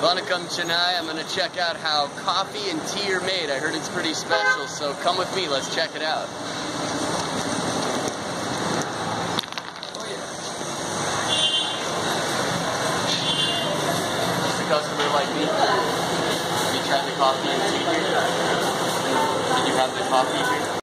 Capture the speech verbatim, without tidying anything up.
Vanakkam Chennai. I'm going to check out how coffee and tea are made. I heard it's pretty special, so come with me. Let's check it out. Oh, yeah. Just a customer like me. Have you tried the coffee and tea here? Did you have the coffee here?